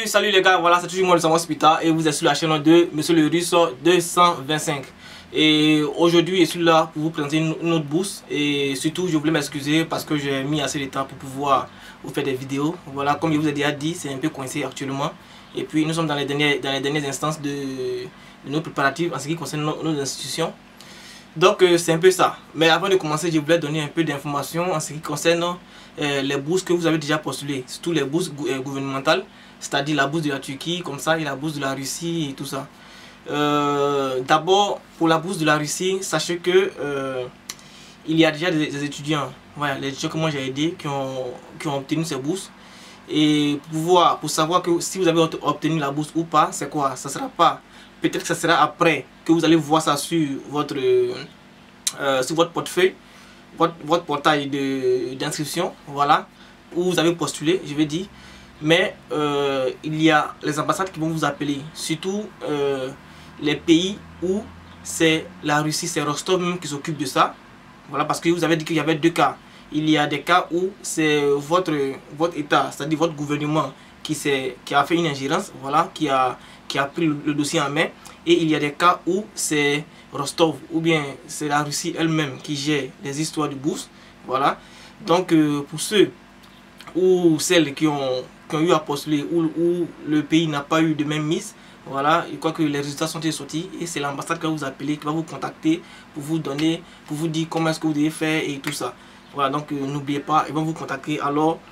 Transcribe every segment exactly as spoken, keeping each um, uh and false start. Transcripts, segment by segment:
salut les gars, voilà, c'est toujours moi le Samuel Spita et vous êtes sur la chaîne de Monsieur le Russe deux cent vingt-cinq. Et aujourd'hui, je suis là pour vous présenter une, une autre bourse. Et surtout, je voulais m'excuser parce que j'ai mis assez de temps pour pouvoir vous faire des vidéos. Voilà, comme je vous ai déjà dit, c'est un peu coincé actuellement. Et puis, nous sommes dans les dernières, dans les dernières instances de, de nos préparatifs en ce qui concerne nos, nos institutions. Donc, euh, c'est un peu ça. Mais avant de commencer, je voulais donner un peu d'informations en ce qui concerne euh, les bourses que vous avez déjà postulées. Surtout les bourses gou euh, gouvernementales. C'est-à-dire la bourse de la Turquie, comme ça, et la bourse de la Russie et tout ça. Euh, D'abord, pour la bourse de la Russie, sachez que euh, il y a déjà des, des étudiants, voilà, les étudiants que moi j'ai aidés qui ont, qui ont obtenu ces bourses. Et pour, voir, pour savoir que si vous avez obtenu la bourse ou pas, c'est quoi? Ça sera pas. Peut-être que ça sera après que vous allez voir ça sur votre, euh, sur votre portefeuille, votre, votre portail d'inscription, voilà, où vous avez postulé, je vais dire. Mais euh, il y a les ambassades qui vont vous appeler, surtout euh, les pays où c'est la Russie, c'est Rostov même qui s'occupe de ça. Voilà, parce que vous avez dit qu'il y avait deux cas. Il y a des cas où c'est votre, votre État, c'est-à-dire votre gouvernement qui, qui a fait une ingérence, voilà, qui a, qui a pris le, le dossier en main. Et il y a des cas où c'est Rostov ou bien c'est la Russie elle-même qui gère les histoires de bourse. Voilà. Donc euh, pour ceux ou celles qui ont, qui ont eu à postuler où, où le pays n'a pas eu de même mise, voilà, je crois que les résultats sont sortis et c'est l'ambassade qui va vous appeler, qui va vous contacter pour vous donner, pour vous dire comment est-ce que vous devez faire et tout ça. Voilà, donc euh, n'oubliez pas, ils vont vous contacter. Alors,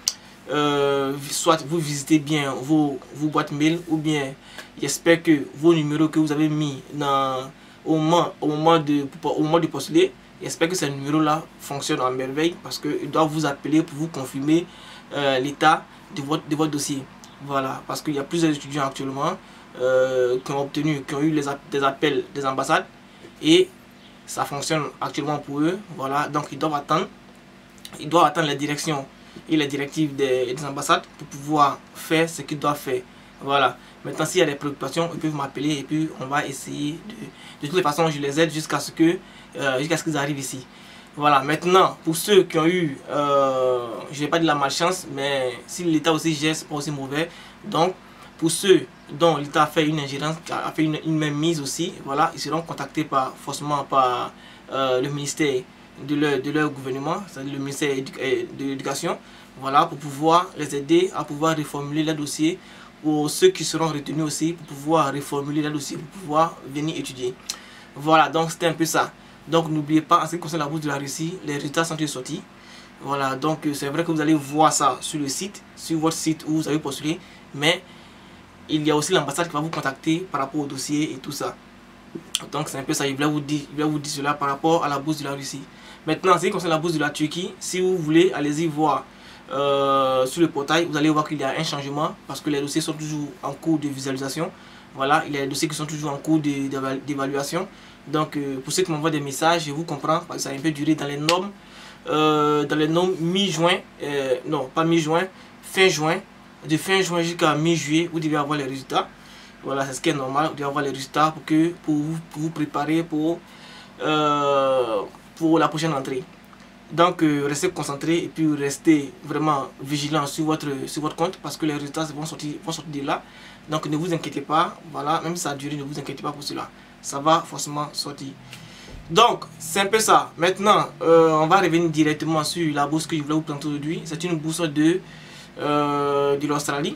euh, soit vous visitez bien vos, vos boîtes mail ou bien j'espère que vos numéros que vous avez mis dans, au, moment, au, moment de, au moment de postuler, j'espère que ces numéros-là fonctionnent en merveille parce qu'ils doivent vous appeler pour vous confirmer euh, l'état de votre, de votre dossier. Voilà, parce qu'il y a plusieurs étudiants actuellement euh, qui ont obtenu, qui ont eu les, des appels des ambassades et ça fonctionne actuellement pour eux. Voilà, donc ils doivent attendre, ils doivent attendre les directions et les directives des, des ambassades pour pouvoir faire ce qu'ils doivent faire. Voilà, maintenant s'il y a des préoccupations, ils peuvent m'appeler et puis on va essayer de, de toutes les façons, je les aide jusqu'à ce que euh, jusqu'à ce qu'ils arrivent ici. Voilà, maintenant pour ceux qui ont eu, euh, je vais pas dire la malchance, mais si l'État aussi gère, c'est pas aussi mauvais. Donc pour ceux dont l'État a fait une ingérence, a fait une, une même mise aussi, voilà, ils seront contactés par, forcément par euh, le ministère de leur, de leur gouvernement, c'est-à-dire le ministère de l'Éducation, voilà, pour pouvoir les aider à pouvoir reformuler les dossiers, pour ceux qui seront retenus aussi, pour pouvoir reformuler les dossiers, pour pouvoir venir étudier. Voilà, donc c'était un peu ça. Donc n'oubliez pas, en ce qui concerne la bourse de la Russie, les résultats sont sortis. Voilà, donc c'est vrai que vous allez voir ça sur le site, sur votre site où vous avez postulé, mais il y a aussi l'ambassade qui va vous contacter par rapport au dossier et tout ça. Donc c'est un peu ça, je voulais vous dire, je voulais vous dire cela par rapport à la bourse de la Russie. Maintenant, en ce qui concerne la bourse de la Turquie, si vous voulez, allez-y voir euh, sur le portail, vous allez voir qu'il y a un changement parce que les dossiers sont toujours en cours de visualisation. Voilà, il y a des dossiers qui sont toujours en cours d'évaluation. Donc euh, pour ceux qui m'envoient des messages, je vous comprends parce que ça a un peu duré dans les normes. Euh, dans les normes mi-juin, euh, non pas mi-juin, fin juin, de fin juin jusqu'à mi-juillet, vous devez avoir les résultats. Voilà, c'est ce qui est normal, vous devez avoir les résultats pour, que, pour, vous, pour vous préparer pour, euh, pour la prochaine entrée. Donc euh, restez concentrés et puis restez vraiment vigilant sur votre, sur votre compte parce que les résultats vont sortir, vont sortir de là. Donc ne vous inquiétez pas, voilà, même si ça a duré, ne vous inquiétez pas pour cela. Ça va forcément sortir. Donc c'est un peu ça. Maintenant, euh, on va revenir directement sur la bourse que je voulais vous présenter aujourd'hui. C'est une bourse de, euh, de l'Australie.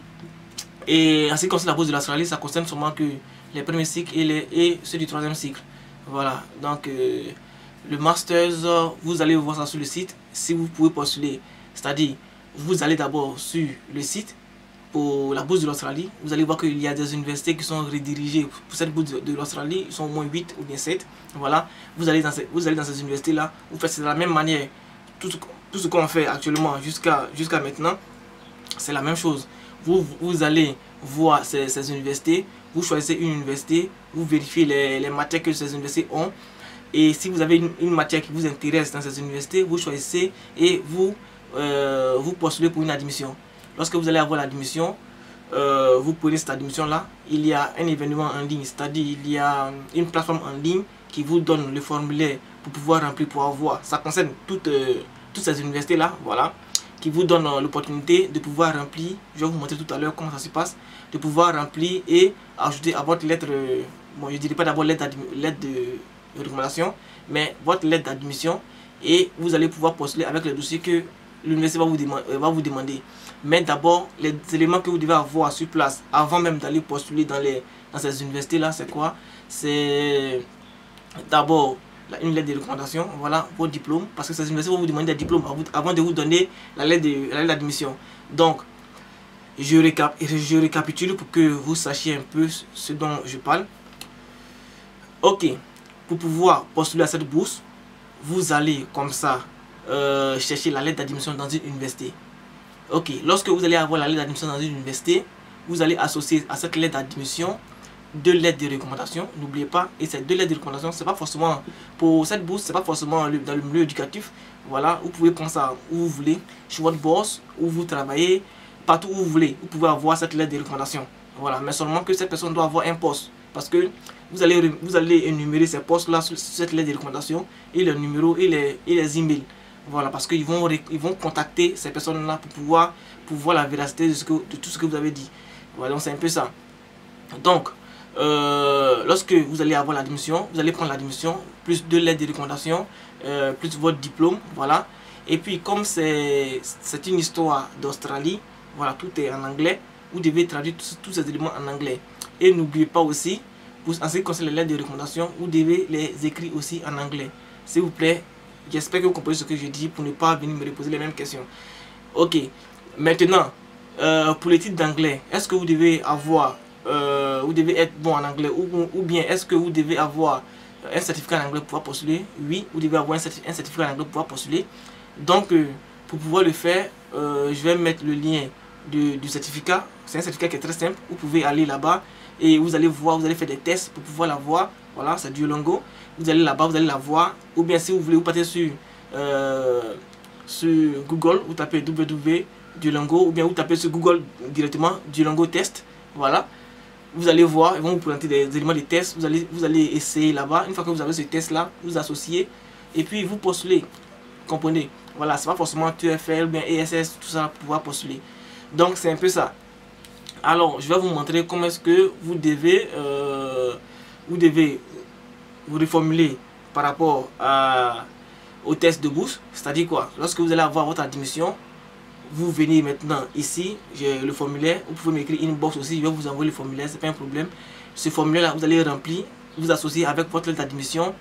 Et en ce qui concerne la bourse de l'Australie, ça concerne seulement que les premiers cycles et, les, et ceux du troisième cycle. Voilà, donc euh, le Masters, vous allez voir ça sur le site, si vous pouvez postuler. C'est-à-dire, vous allez d'abord sur le site pour la bourse de l'Australie. Vous allez voir qu'il y a des universités qui sont redirigées pour cette bourse de, de l'Australie. Ils sont au moins huit ou bien sept. Voilà, vous allez dans ces, vous allez dans ces universités-là. Vous faites de la même manière. Tout ce, tout ce qu'on fait actuellement jusqu'à jusqu'à maintenant, c'est la même chose. Vous, vous allez voir ces, ces universités, vous choisissez une université, vous vérifiez les, les matières que ces universités ont. Et si vous avez une, une matière qui vous intéresse dans ces universités, vous choisissez et vous, euh, vous postulez pour une admission. Lorsque vous allez avoir l'admission, euh, vous prenez cette admission-là, il y a un événement en ligne, c'est-à-dire il y a une plateforme en ligne qui vous donne le formulaire pour pouvoir remplir, pour avoir. Ça concerne toutes, euh, toutes ces universités-là, voilà. qui vous donne euh, l'opportunité de pouvoir remplir, je vais vous montrer tout à l'heure comment ça se passe, de pouvoir remplir et ajouter à votre lettre, euh, bon je dirais pas d'abord lettre, lettre de recommandation, mais votre lettre d'admission, et vous allez pouvoir postuler avec le dossier que l'université va, euh, va vous demander. Mais d'abord, les éléments que vous devez avoir sur place avant même d'aller postuler dans, les, dans ces universités-là, c'est quoi? C'est d'abord une lettre de recommandation, voilà, vos diplômes, parce que ces universités vont vous demander des diplômes avant de vous donner la lettre d'admission. Donc, je, récap je récapitule pour que vous sachiez un peu ce dont je parle. Ok, pour pouvoir postuler à cette bourse, vous allez comme ça euh, chercher la lettre d'admission dans une université. Ok, lorsque vous allez avoir la lettre d'admission dans une université, vous allez associer à cette lettre d'admission deux lettres de recommandation, n'oubliez pas. Et ces deux lettres de recommandation, c'est pas forcément pour cette bourse, c'est pas forcément dans le milieu éducatif. Voilà, vous pouvez prendre ça où vous voulez, chez votre boss, où vous travaillez, partout où vous voulez, vous pouvez avoir cette lettre de recommandation. Voilà, mais seulement que cette personne doit avoir un poste, parce que vous allez vous allez énumérer ces postes là sur cette lettre de recommandation et le numéro et les et les emails. Voilà, parce qu'ils vont ils vont contacter ces personnes là pour pouvoir pour voir la véracité de ce que de tout ce que vous avez dit. Voilà, donc c'est un peu ça. Donc Euh, lorsque vous allez avoir l'admission, vous allez prendre l'admission, plus deux lettres de recommandation, euh, plus votre diplôme, voilà. Et puis comme c'est une histoire d'Australie, voilà, tout est en anglais, vous devez traduire tous, tous ces éléments en anglais. Et n'oubliez pas aussi, pour, en ce qui concerne les lettres de recommandation, vous devez les écrire aussi en anglais. S'il vous plaît, j'espère que vous comprenez ce que je dis pour ne pas venir me reposer les mêmes questions. Ok, maintenant, euh, pour les titres d'anglais, est-ce que vous devez avoir... Euh, vous devez être bon en anglais ou, ou bien est-ce que vous devez avoir un certificat en anglais pour pouvoir postuler? Oui, vous devez avoir un, certif un certificat en anglais pour pouvoir postuler. Donc, euh, pour pouvoir le faire, euh, je vais mettre le lien de, du certificat. C'est un certificat qui est très simple. Vous pouvez aller là-bas et vous allez voir, vous allez faire des tests pour pouvoir l'avoir. Voilà, c'est Duolingo. Vous allez là-bas, vous allez la voir. Ou bien si vous voulez, vous partez sur, euh, sur Google, vous tapez w w w point duolingo ou bien vous tapez sur Google directement Duolingo test. Voilà. Vous allez voir, ils vont vous présenter des éléments de test, vous allez, vous allez essayer là-bas. Une fois que vous avez ce test-là, vous associez et puis vous postulez. Comprenez? Voilà, c'est pas forcément T F L, bien E S S, tout ça pour pouvoir postuler. Donc c'est un peu ça. Alors, je vais vous montrer comment est-ce que vous devez, euh, vous devez vous reformuler par rapport à, au test de bourse. C'est-à-dire quoi? Lorsque vous allez avoir votre admission, vous venez maintenant ici, j'ai le formulaire, vous pouvez m'écrire inbox aussi, je vais vous envoyer le formulaire, c'est pas un problème. Ce formulaire là, vous allez remplir, vous associer avec votre lettre d'admission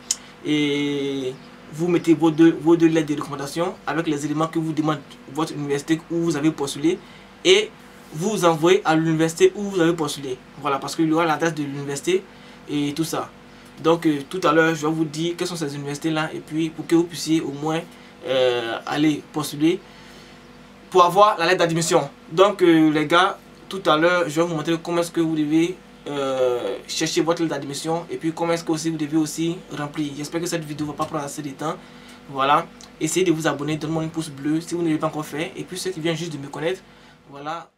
et vous mettez vos deux, vos deux lettres de recommandation avec les éléments que vous demande votre université où vous avez postulé et vous envoyez à l'université où vous avez postulé. Voilà, parce qu'il y aura l'adresse de l'université et tout ça. Donc euh, tout à l'heure, je vais vous dire quelles sont ces universités là et puis pour que vous puissiez au moins euh, aller postuler pour avoir la lettre d'admission. Donc euh, les gars, tout à l'heure je vais vous montrer comment est-ce que vous devez euh, chercher votre lettre d'admission et puis comment est-ce que aussi vous devez aussi remplir. J'espère que cette vidéo ne va pas prendre assez de temps. Voilà, essayez de vous abonner, donnez-moi un pouce bleu si vous ne l'avez pas encore fait. Et puis ceux qui viennent juste de me connaître, voilà.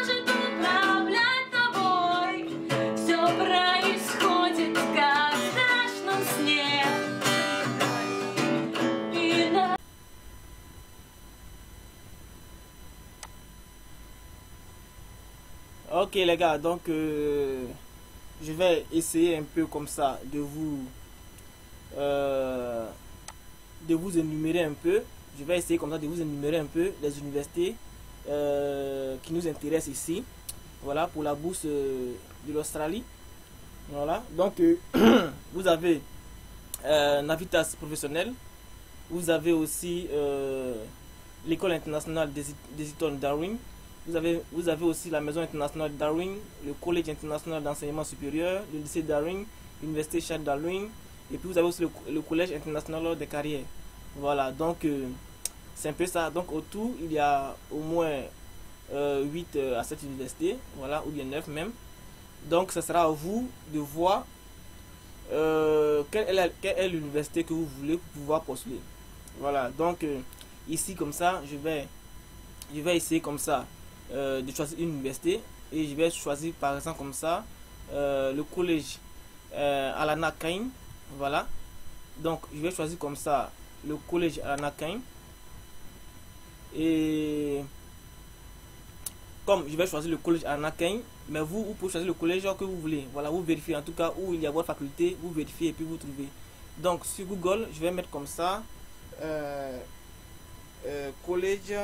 Ok les gars, donc euh, je vais essayer un peu comme ça de vous euh, de vous énumérer un peu. Je vais essayer comme ça de vous énumérer un peu les universités euh, qui nous intéressent ici. Voilà, pour la bourse euh, de l'Australie. Voilà, donc euh, vous avez euh, Navitas professionnel. Vous avez aussi euh, l'école internationale des Eton Darwin. Vous avez, vous avez aussi la maison internationale Darwin, le collège international d'enseignement supérieur, le lycée Darwin, l'université Charles Darwin, et puis vous avez aussi le, le collège international des carrières. Voilà, donc euh, c'est un peu ça. Donc autour, il y a au moins euh, huit euh, à sept universités, voilà, ou bien neuf même. Donc ce sera à vous de voir euh, quelle est l'université que vous voulez pour pouvoir postuler. Voilà, donc euh, ici comme ça, je vais, je vais essayer comme ça. Euh, de choisir une université et je vais choisir par exemple comme ça euh, le collège euh, Alana Cain. Voilà, donc je vais choisir comme ça le collège Alana Cain Et comme je vais choisir le collège Alana Kane, mais vous, vous pouvez choisir le collège que vous voulez. Voilà, vous vérifiez en tout cas où il y a votre faculté, vous vérifiez et puis vous trouvez. Donc sur Google, je vais mettre comme ça euh, euh, collège.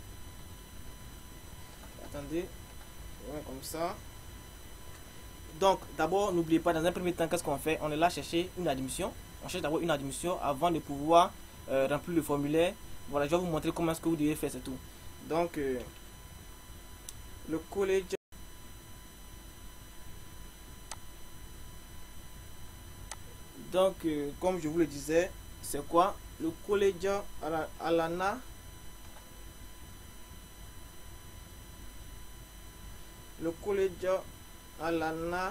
Attendez, ouais, comme ça. Donc d'abord, n'oubliez pas, dans un premier temps, qu'est-ce qu'on fait? On est là chercher une admission. On cherche d'abord une admission avant de pouvoir euh, remplir le formulaire. Voilà, je vais vous montrer comment est-ce que vous devez faire, c'est tout. Donc euh, le collège. Donc euh, comme je vous le disais, c'est quoi? Le collège Alana. Le collège Alana.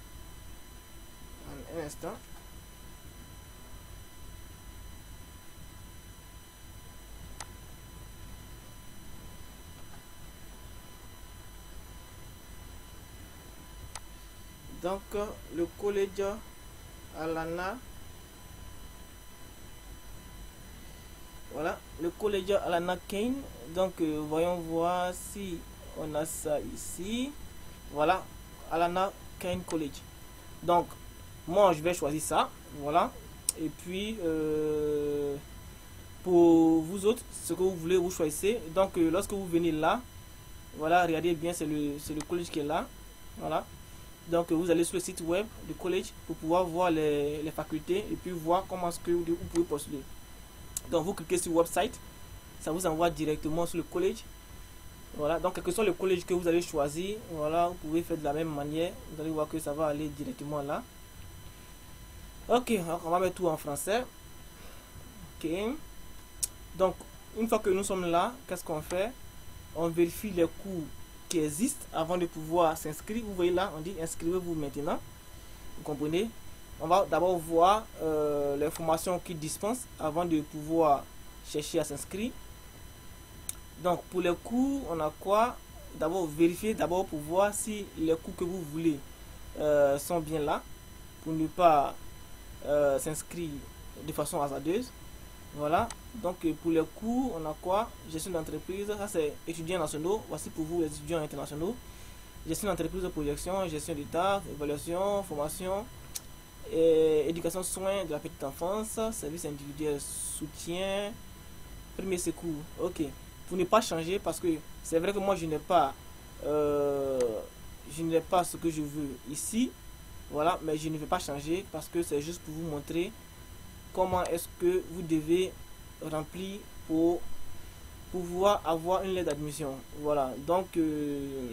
Un instant. Donc le collège Alana. Voilà, le collège Alana Kane. Donc euh, voyons voir si on a ça ici. Voilà, Alana Kane College. Donc moi je vais choisir ça. Voilà. Et puis euh, pour vous autres, ce que vous voulez, vous choisissez. Donc euh, lorsque vous venez là, voilà, regardez bien, c'est le, c'est le collège qui est là. Voilà. Donc vous allez sur le site web du collège pour pouvoir voir les, les facultés et puis voir comment est-ce que vous, vous pouvez postuler. Donc vous cliquez sur website, ça vous envoie directement sur le collège. Voilà, donc quel que soit le collège que vous allez choisir, voilà, vous pouvez faire de la même manière. Vous allez voir que ça va aller directement là. Ok, alors on va mettre tout en français. Ok. Donc une fois que nous sommes là, qu'est-ce qu'on fait? On vérifie les cours qui existent avant de pouvoir s'inscrire. Vous voyez là, on dit inscrivez-vous maintenant. Vous comprenez? On va d'abord voir euh, les formations qu'ils dispensent avant de pouvoir chercher à s'inscrire. Donc pour les cours, on a quoi? D'abord vérifier d'abord pour voir si les cours que vous voulez euh, sont bien là, pour ne pas euh, s'inscrire de façon hasardeuse. Voilà, donc pour les cours, on a quoi? Gestion d'entreprise, ça c'est étudiants nationaux. Voici pour vous les étudiants internationaux. Gestion d'entreprise de projection, gestion d'état, évaluation, formation, et éducation, soins de la petite enfance, service individuel, soutien, premier secours. Ok, pour ne pas changer, parce que c'est vrai que moi je n'ai pas euh, je n'ai pas ce que je veux ici. Voilà, mais je ne vais pas changer parce que c'est juste pour vous montrer comment est-ce que vous devez remplir pour pouvoir avoir une lettre d'admission. Voilà, donc euh,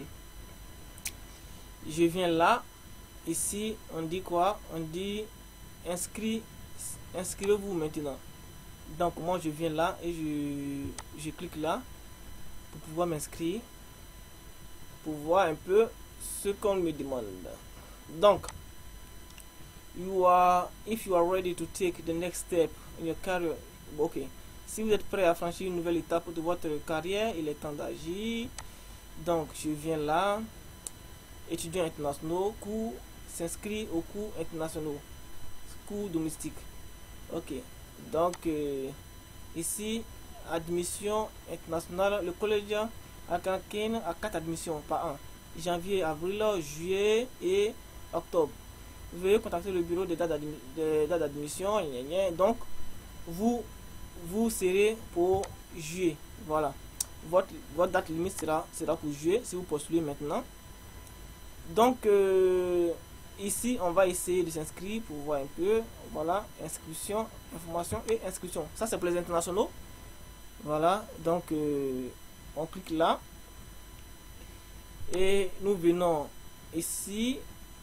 je viens là. Ici on dit quoi? On dit inscrit, inscrivez-vous maintenant. Donc moi je viens là et je, je clique là pour pouvoir m'inscrire, pour voir un peu ce qu'on me demande. Donc you are if you are ready to take the next step in your career. Ok, si vous êtes prêt à franchir une nouvelle étape de votre carrière, il est temps d'agir. Donc je viens là, étudiants internationaux, cours, s'inscrire aux cours internationaux, cours domestiques. Ok, donc euh, ici admission internationale, le collège Alana Kane a quatre admissions par an: janvier, avril, juillet et octobre. Veuillez contacter le bureau des dates d'admission. Donc vous vous serez pour juillet. Voilà, votre, votre date limite sera, sera pour juillet si vous postulez maintenant. Donc euh, ici on va essayer de s'inscrire pour voir un peu. Voilà, inscription, information et inscription. Ça c'est pour les internationaux. Voilà, donc euh, on clique là et nous venons ici,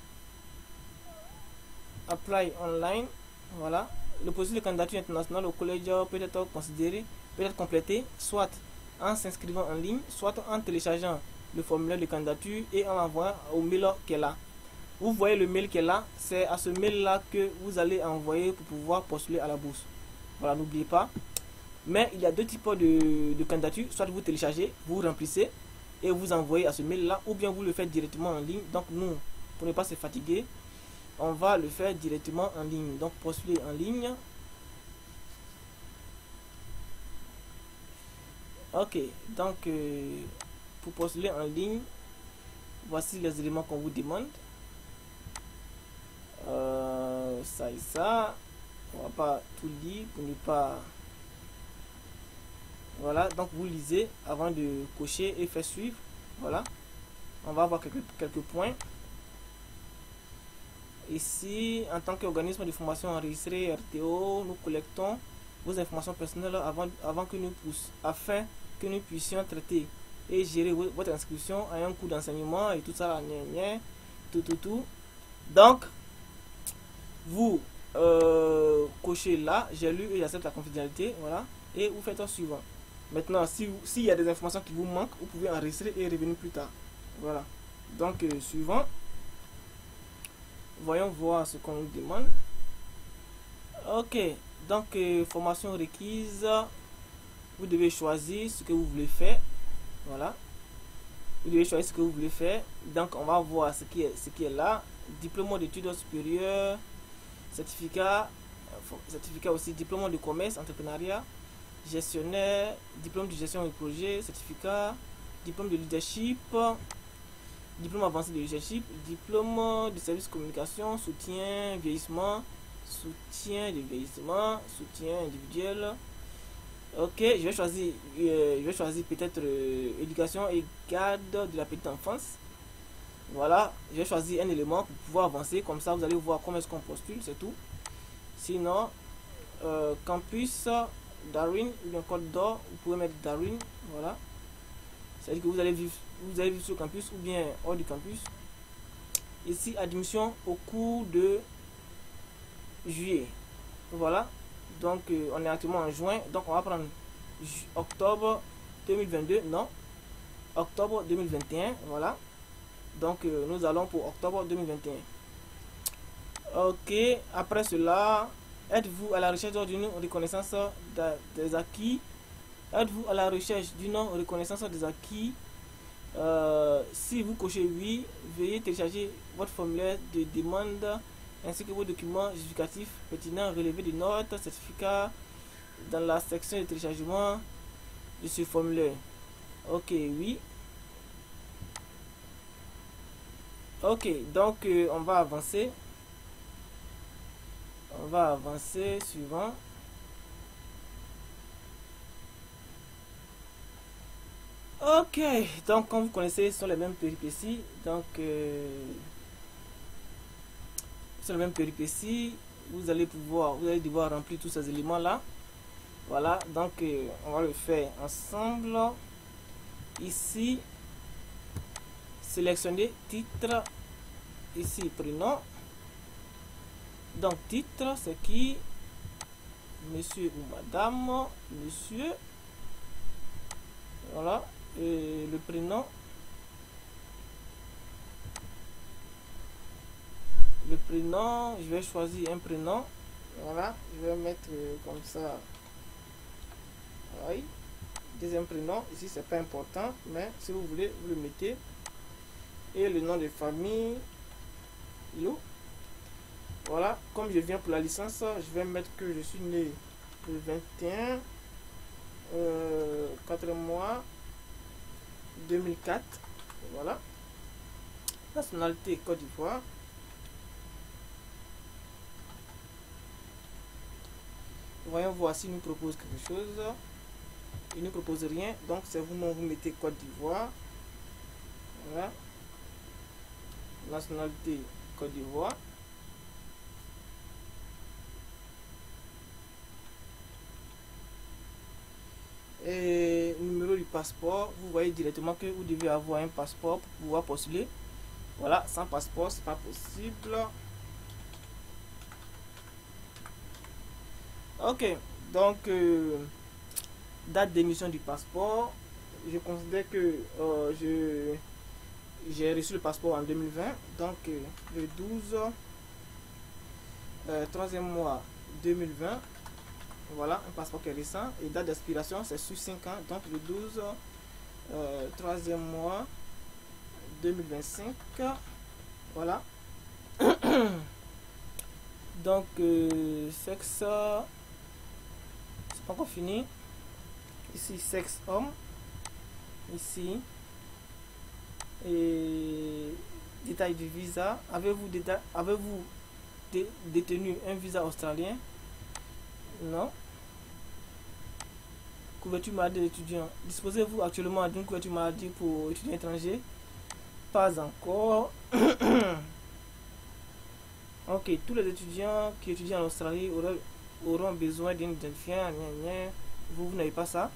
apply online. Voilà, le processus de candidature internationale au collège peut être considéré, peut être complété soit en s'inscrivant en ligne, soit en téléchargeant le formulaire de candidature et en l'envoyant au mail qui est là. Vous voyez le mail qui est là, c'est à ce mail là que vous allez envoyer pour pouvoir postuler à la bourse. Voilà, n'oubliez pas. Mais il y a deux types de, de candidature. Soit vous téléchargez, vous remplissez et vous envoyez à ce mail là, ou bien vous le faites directement en ligne. Donc nous, pour ne pas se fatiguer, on va le faire directement en ligne. Donc postuler en ligne. Ok, donc euh, pour postuler en ligne, voici les éléments qu'on vous demande. Euh, ça et ça. On va pas tout lire pour ne pas... Voilà, donc vous lisez avant de cocher et faire suivre. Voilà. On va avoir quelques, quelques points. Ici, en tant qu'organisme de formation enregistré R T O, nous collectons vos informations personnelles avant, avant que nous puissions, afin que nous puissions traiter et gérer votre inscription à un cours d'enseignement et tout ça, gna, gna, tout, tout, tout. Donc, vous euh, cochez là, j'ai lu et j'accepte la confidentialité, voilà, et vous faites le suivant. Maintenant, si s'il y a des informations qui vous manquent, vous pouvez enregistrer et revenir plus tard. Voilà. Donc, euh, suivant. Voyons voir ce qu'on nous demande. Ok. Donc, euh, formation requise. Vous devez choisir ce que vous voulez faire. Voilà. Vous devez choisir ce que vous voulez faire. Donc, on va voir ce qui est, ce qui est là. Diplôme d'études supérieures. Certificat. Certificat aussi. Diplôme de commerce, entrepreneuriat. Gestionnaire. Diplôme de gestion de projet. Certificat. Diplôme de leadership. Diplôme avancé de leadership, diplôme de service communication, soutien, vieillissement, soutien de vieillissement, soutien individuel. Ok, je vais choisir, euh, je vais choisir peut-être euh, éducation et garde de la petite enfance. Voilà, je vais choisir un élément pour pouvoir avancer, comme ça vous allez voir comment est-ce qu'on postule, c'est tout. Sinon, euh, campus, Darwin, ou bien Côte d'Or, vous pouvez mettre Darwin, voilà. C'est-à-dire que vous allez vivre, vous allez vivre sur le campus ou bien hors du campus. Ici, admission au cours de juillet. Voilà. Donc, euh, on est actuellement en juin. Donc, on va prendre octobre deux mille vingt-deux. Non. Octobre deux mille vingt et un. Voilà. Donc, euh, nous allons pour octobre deux mille vingt et un. Ok. Après cela, êtes-vous à la recherche d'une reconnaissance des acquis? Êtes-vous à la recherche d'une reconnaissance des acquis? euh, Si vous cochez oui, veuillez télécharger votre formulaire de demande ainsi que vos documents justificatifs pertinents relevés de notes, certificats dans la section de téléchargement de ce formulaire. Ok, oui. Ok, donc euh, on va avancer. On va avancer suivant. Ok, donc comme vous connaissez, ce sont les mêmes péripéties. Donc, euh, ce sont les mêmes péripéties. Vous allez pouvoir, vous allez devoir remplir tous ces éléments-là. Voilà, donc euh, on va le faire ensemble. Ici, sélectionner titre. Ici, prénom. Donc, titre, c'est qui? Monsieur ou madame. Monsieur. Voilà. Et le prénom, le prénom, je vais choisir un prénom. Voilà, je vais mettre comme ça. Oui. Deuxième prénom, ici c'est pas important, mais si vous voulez, vous le mettez. Et le nom de famille, Yo. Voilà, comme je viens pour la licence, je vais mettre que je suis né le vingt et un, euh, quatre mois. deux mille quatre. Voilà. Nationalité Côte d'Ivoire. Voyons voir s'il nous propose quelque chose. Il ne nous propose rien. Donc c'est vous-même, vous mettez Côte d'Ivoire. Voilà. Nationalité Côte d'Ivoire. Et numéro du passeport, vous voyez directement que vous devez avoir un passeport pour pouvoir postuler. Voilà, sans passeport c'est pas possible. Ok, donc euh, date d'émission du passeport, je considère que euh, je j'ai reçu le passeport en deux mille vingt, donc euh, le douze euh, troisième mois deux mille vingt. Voilà, un passeport qui est récent. Et date d'expiration, c'est sur cinq ans. Donc le douze, euh, troisième mois, deux mille vingt-cinq. Voilà. Donc, euh, sexe, c'est pas encore fini. Ici, sexe homme. ici. Et détail du visa. Avez-vous avez-vous dé détenu un visa australien? Non. Couverture maladie d'étudiant. Disposez-vous actuellement d'une couverture maladie pour étudiants étrangers? Pas encore. Ok, tous les étudiants qui étudient en Australie auront, auront besoin d'un identifiant. Vous, vous n'avez pas ça.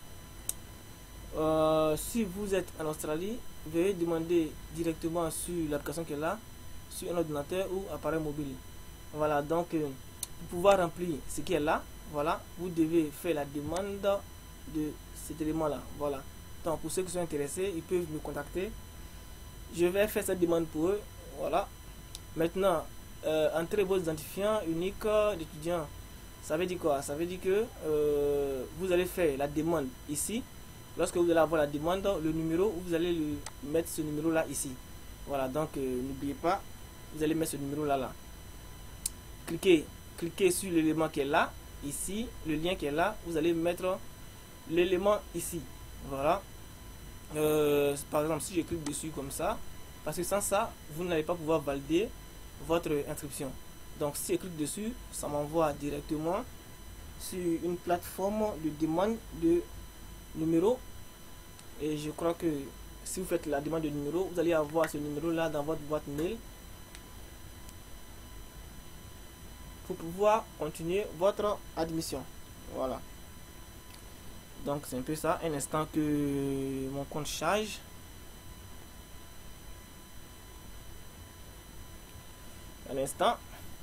Euh, si vous êtes en Australie, veuillez demander directement sur l'application qui est là, sur un ordinateur ou appareil mobile. Voilà, donc euh, pour pouvoir remplir ce qui est là, voilà, vous devez faire la demande de cet élément là. Voilà, donc pour ceux qui sont intéressés, ils peuvent me contacter. Je vais faire cette demande pour eux. Voilà, maintenant euh, entrez vos identifiants uniques d'étudiants. Ça veut dire quoi? Ça veut dire que euh, vous allez faire la demande ici. Lorsque vous allez avoir la demande, le numéro, vous allez le mettre ce numéro là ici. Voilà, donc euh, n'oubliez pas, vous allez mettre ce numéro là là. Cliquez, cliquez sur l'élément qui est là, ici, le lien qui est là, vous allez mettre l'élément ici. Voilà. Euh, par exemple, si je clique dessus comme ça, parce que sans ça, vous n'allez pas pouvoir valider votre inscription. Donc si je clique dessus, ça m'envoie directement sur une plateforme de demande de numéro. Et je crois que si vous faites la demande de numéro, vous allez avoir ce numéro là dans votre boîte mail pour pouvoir continuer votre admission. Voilà, donc c'est un peu ça. Un instant que mon compte charge. Un instant.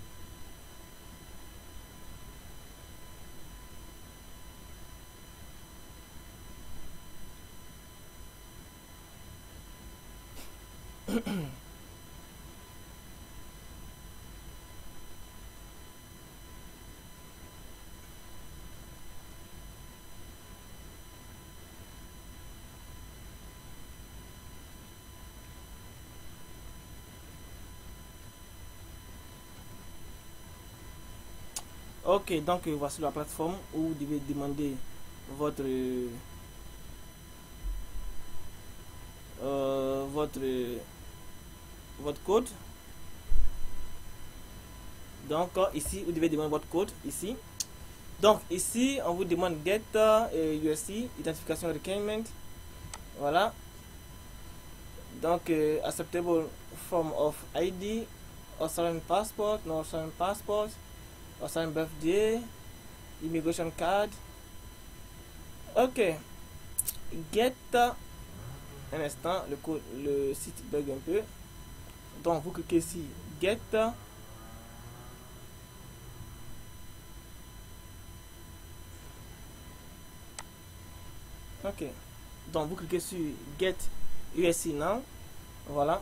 Ok, donc voici la plateforme où vous devez demander votre euh, votre votre code. Donc ici vous devez demander votre code ici. Donc ici on vous demande get uh, U S C identification requirement. Voilà, donc uh, acceptable form of I D, Australian passport, no Australian passport, Australian birthday, immigration card. Ok, get uh, un instant, le code, le site bug un peu. Donc vous cliquez ici get. Ok, donc vous cliquez sur get U S C now. Voilà,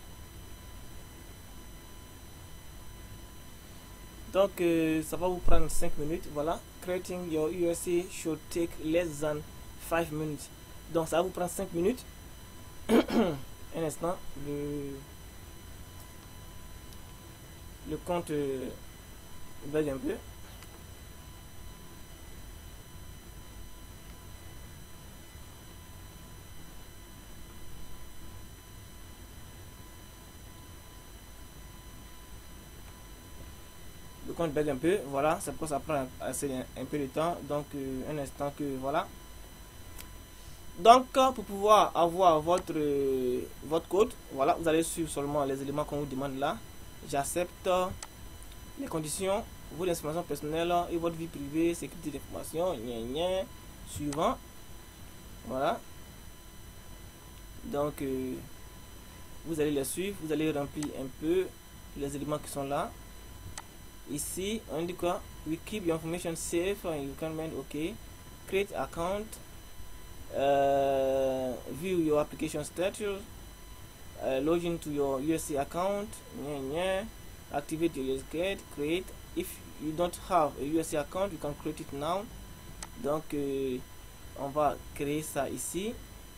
donc euh, ça va vous prendre cinq minutes. Voilà, creating your U S C should take less than five minutes. Donc ça va vous prendre cinq minutes. Un instant, le le compte euh, bug un peu. Le compte bug un peu. Voilà, c'est pourquoi ça prend assez un, un peu de temps. Donc euh, un instant que voilà. Donc pour pouvoir avoir votre euh, votre code, voilà, vous allez suivre seulement les éléments qu'on vous demande là. J'accepte les conditions, vos informations personnelles et votre vie privée, sécurité d'information, suivant. Voilà, donc euh, vous allez les suivre, vous allez remplir un peu les éléments qui sont là. Ici on dit quoi? We keep your information safe and you can mind. Ok, create account, uh, view your application status, uh, log into your U S C account, yeah, yeah. Activate your U S C card, create. If you don't have a U S C account, you can create it now. Donc euh, on va créer ça ici.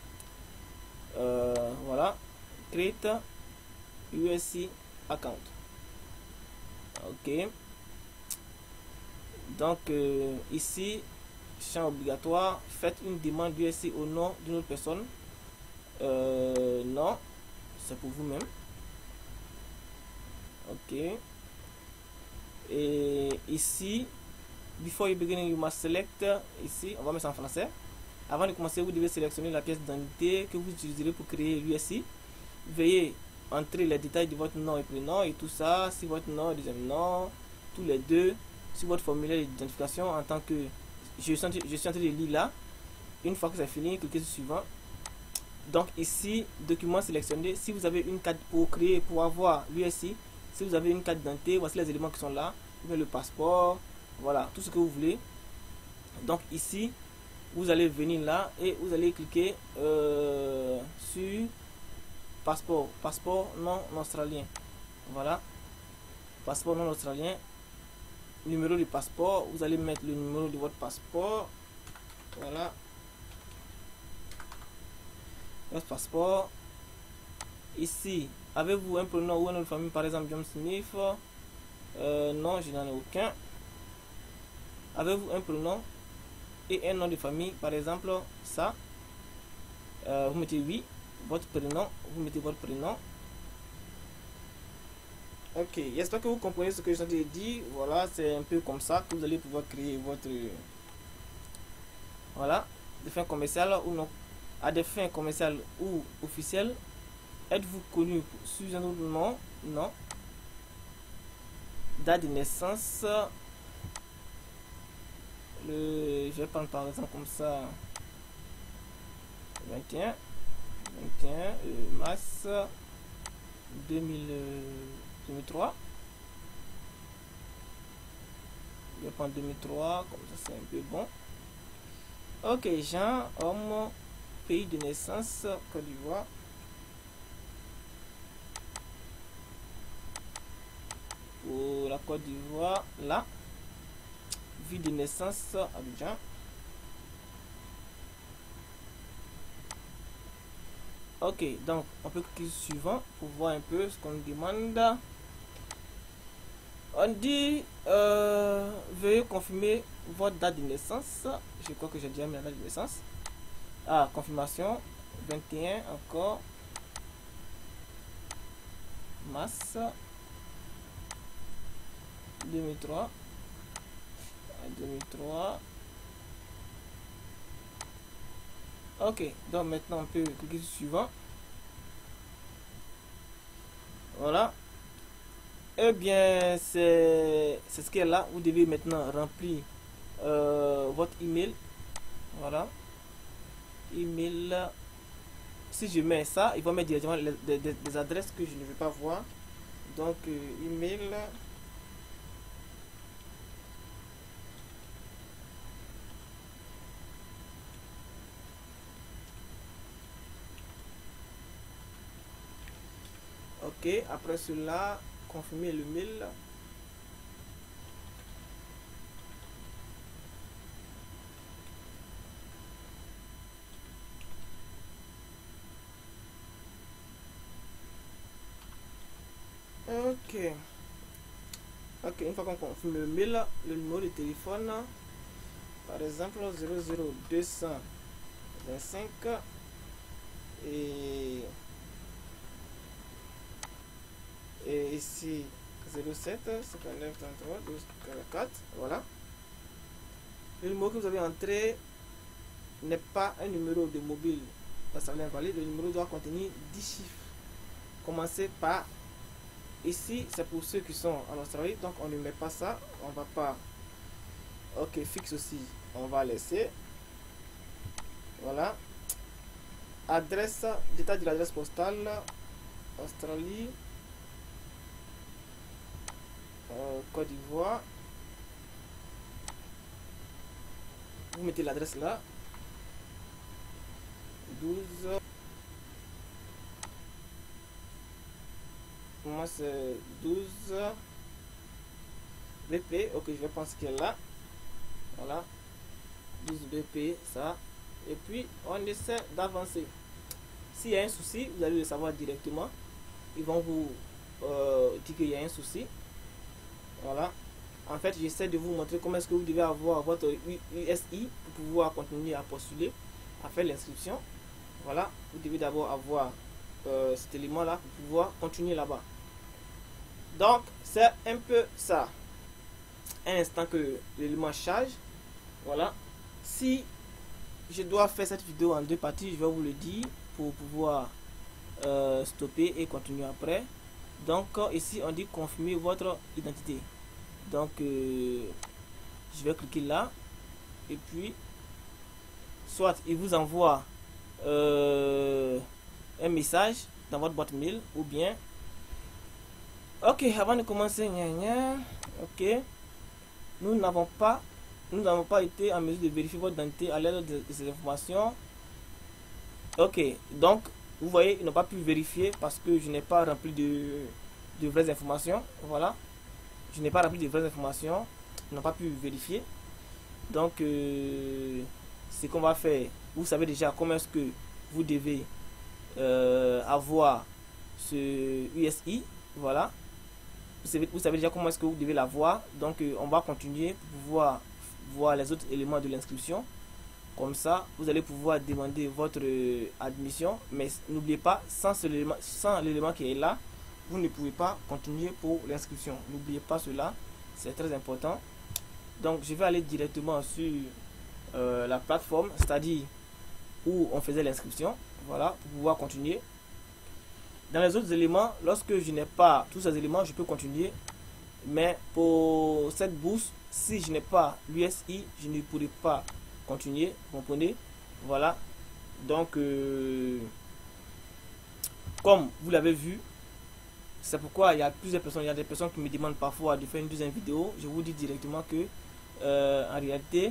Euh, voilà, create U S C account. Ok, donc euh, ici champ obligatoire, faites une demande U S C au nom d'une autre personne. Euh, non, c'est pour vous-même. Ok. Et ici, before you begin, you must select. Ici, on va mettre ça en français. Avant de commencer, vous devez sélectionner la pièce d'identité que vous utiliserez pour créer l'U S I. Veuillez entrer les détails de votre nom et prénom et tout ça. Si votre nom est deuxième nom, tous les deux. Sur votre formulaire d'identification en tant que... Je suis, en, je suis en train de lire là. Une fois que c'est fini, cliquez sur suivant. Donc ici, document sélectionné. Si vous avez une carte pour créer, pour avoir l'U S I, si vous avez une carte d'identité, voici les éléments qui sont là. Le passeport, voilà, tout ce que vous voulez. Donc ici, vous allez venir là et vous allez cliquer euh, sur passeport, passeport non australien. Voilà, passeport non australien. Numéro du passeport, vous allez mettre le numéro de votre passeport. Voilà, votre passeport. Ici, avez-vous un prénom ou un nom de famille, par exemple John Smith? Euh, non, je n'en ai aucun. Avez-vous un prénom et un nom de famille, par exemple ça? Euh, vous mettez oui, votre prénom, vous mettez votre prénom. Ok, j'espère que vous comprenez ce que je vous ai dit. Voilà, c'est un peu comme ça que vous allez pouvoir créer votre... Voilà, des fins commerciales ou non. À des fins commerciales ou officielles. Êtes-vous connu sous un autre nom? Non. Date de naissance. Le, je vais prendre par exemple comme ça. vingt et un. vingt et un euh, mars deux mille trois. Je vais prendre deux mille trois, comme ça c'est un peu bon. Ok, Jean, homme, pays de naissance, Côte d'Ivoire. Pour la Côte d'Ivoire, là. Ville de naissance, Abidjan. Ok, donc on peut cliquer sur suivant pour voir un peu ce qu'on nous demande. On dit euh, veuillez confirmer votre date de naissance. Je crois que j'ai déjà mis la date de naissance. Ah, confirmation vingt et un encore mars deux mille trois. deux mille trois. Ok, donc maintenant on peut cliquer sur suivant. Voilà. Eh bien, c'est ce qui est là. Vous devez maintenant remplir euh, votre email. Voilà. Email. Si je mets ça, il va mettre directement les, des, des, des adresses que je ne veux pas voir. Donc, euh, email. Ok, après cela, confirmer le mail. Ok. Ok, une fois qu'on confirme le mail, le numéro de téléphone, par exemple zéro zéro deux cent vingt-cinq et et ici zéro sept cinquante-neuf trente-trois douze quarante-quatre. Voilà, le numéro que vous avez entré n'est pas un numéro de mobile, ça va invalide. Le numéro doit contenir dix chiffres, commencez par ici. C'est pour ceux qui sont en Australie, donc on ne met pas ça, on va pas. Ok, fixe aussi, on va laisser. Voilà, adresse, détail de l'adresse postale Australie, euh, Côte d'Ivoire. Vous mettez l'adresse là, douze. Moi c'est douze B P. Ok, je vais prendre ce qu'elle est là. Voilà, douze B P, ça. Et puis on essaie d'avancer. S'il y a un souci, vous allez le savoir directement. Ils vont vous euh, dire qu'il y a un souci. Voilà, en fait j'essaie de vous montrer comment est-ce que vous devez avoir votre U S I pour pouvoir continuer à postuler, à faire l'inscription. Voilà, vous devez d'abord avoir euh, cet élément là pour pouvoir continuer là-bas. Donc c'est un peu ça. Un instant que l'élément charge. Voilà. Si je dois faire cette vidéo en deux parties, je vais vous le dire pour pouvoir euh, stopper et continuer après. Donc ici on dit confirmer votre identité. Donc euh, je vais cliquer là et puis soit il vous envoie euh, un message dans votre boîte mail ou bien ok, avant de commencer, gna gna, ok, nous n'avons pas nous n'avons pas été en mesure de vérifier votre identité à l'aide de, de ces informations. Ok, donc vous voyez, ils n'ont pas pu vérifier parce que je n'ai pas rempli de, de vraies informations. Voilà, je n'ai pas rempli de vraies informations, ils n'ont pas pu vérifier. Donc euh, ce qu'on va faire, vous savez déjà comment est-ce que vous devez euh, avoir ce U S I. Voilà, vous savez, vous savez déjà comment est-ce que vous devez l'avoir. Donc euh, on va continuer pour pouvoir voir les autres éléments de l'inscription. Comme ça vous allez pouvoir demander votre euh, admission, mais n'oubliez pas, sans l'élément sans l'élément qui est là, vous ne pouvez pas continuer pour l'inscription. N'oubliez pas cela, c'est très important. Donc je vais aller directement sur euh, la plateforme, c'est-à-dire où on faisait l'inscription. Voilà, pour pouvoir continuer. Dans les autres éléments, lorsque je n'ai pas tous ces éléments, je peux continuer. Mais pour cette bourse, si je n'ai pas l'U S I, je ne pourrai pas continuer. Vous comprenez? Voilà. Donc, euh, comme vous l'avez vu, c'est pourquoi il y a plusieurs personnes, il y a des personnes qui me demandent parfois de faire une deuxième vidéo. Je vous dis directement que, euh, en réalité,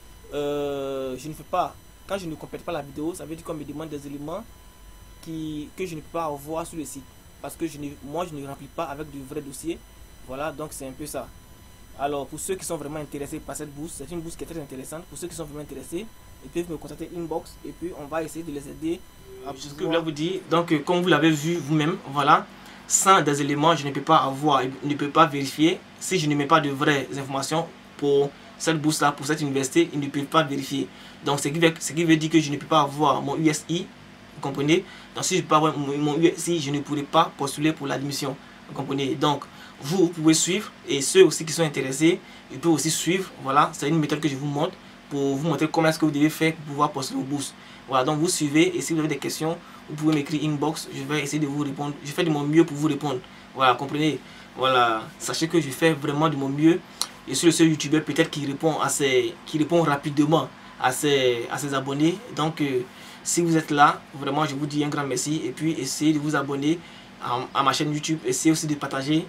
euh, je ne fais pas. Quand je ne complète pas la vidéo, ça veut dire qu'on me demande des éléments qui, que je ne peux pas avoir sur le site. Parce que je ne, moi, je ne remplis pas avec de vrais dossiers. Voilà, donc c'est un peu ça. Alors, pour ceux qui sont vraiment intéressés par cette bourse, c'est une bourse qui est très intéressante. Pour ceux qui sont vraiment intéressés, ils peuvent me contacter inbox et puis on va essayer de les aider. À ce que je voulais vous dire, donc euh, comme vous l'avez vu vous-même, voilà, sans des éléments, je ne peux pas avoir, je ne peux pas vérifier. Si je ne mets pas de vraies informations pour cette bourse-là, pour cette université, ils ne peuvent pas vérifier. Donc, ce qui, veut, ce qui veut dire que je ne peux pas avoir mon U S I, vous comprenez? Donc, si je ne peux pas avoir mon, mon U S I, je ne pourrai pas postuler pour l'admission, vous comprenez? Donc, vous, vous pouvez suivre, et ceux aussi qui sont intéressés, ils peuvent aussi suivre. Voilà, c'est une méthode que je vous montre pour vous montrer comment est-ce que vous devez faire pour pouvoir postuler aux bourses. Voilà, donc vous suivez, et si vous avez des questions, vous pouvez m'écrire inbox, je vais essayer de vous répondre. Je fais de mon mieux pour vous répondre. Voilà, comprenez? Voilà, sachez que je fais vraiment de mon mieux. Et sur le seul youtubeur peut-être qui répond à ses, qui répond rapidement à ses, à ses abonnés. Donc, euh, si vous êtes là, vraiment, je vous dis un grand merci. Et puis, essayez de vous abonner à, à ma chaîne YouTube. Essayez aussi de partager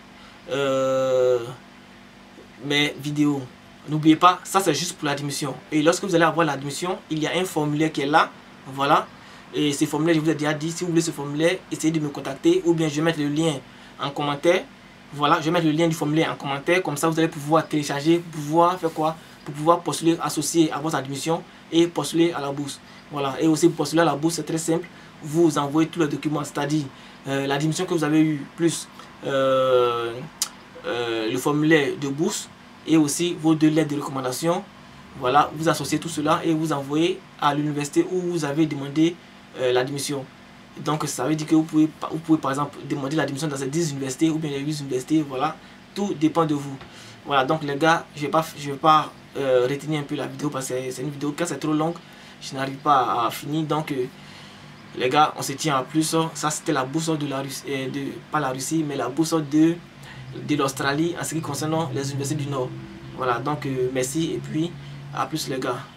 euh, mes vidéos. N'oubliez pas, ça c'est juste pour l'admission. Et lorsque vous allez avoir l'admission, il y a un formulaire qui est là. Voilà. Et ce formulaire, je vous ai déjà dit, si vous voulez ce formulaire, essayez de me contacter. Ou bien je vais mettre le lien en commentaire. Voilà, je vais mettre le lien du formulaire en commentaire. Comme ça, vous allez pouvoir télécharger, pouvoir faire quoi? Pour pouvoir postuler, associer à votre admission et postuler à la bourse. Voilà. Et aussi pour postuler à la bourse, c'est très simple. Vous envoyez tous les documents, c'est-à-dire euh, l'admission que vous avez eue, plus euh, euh, le formulaire de bourse et aussi vos deux lettres de recommandation. Voilà, vous associez tout cela et vous envoyez à l'université où vous avez demandé euh, l'admission. Donc ça veut dire que vous pouvez, vous pouvez par exemple demander l'admission dans ces dix universités ou bien les huit universités. Voilà, tout dépend de vous. Voilà, donc les gars, je ne vais pas, je vais pas euh, retenir un peu la vidéo parce que c'est une vidéo, quand c'est trop longue, je n'arrive pas à finir. Donc euh, les gars, on se tient à plus. Ça c'était la bourse de la Russie, euh, de, pas la Russie, mais la bourse de, de l'Australie en ce qui concerne les universités du Nord. Voilà, donc euh, merci et puis à plus les gars.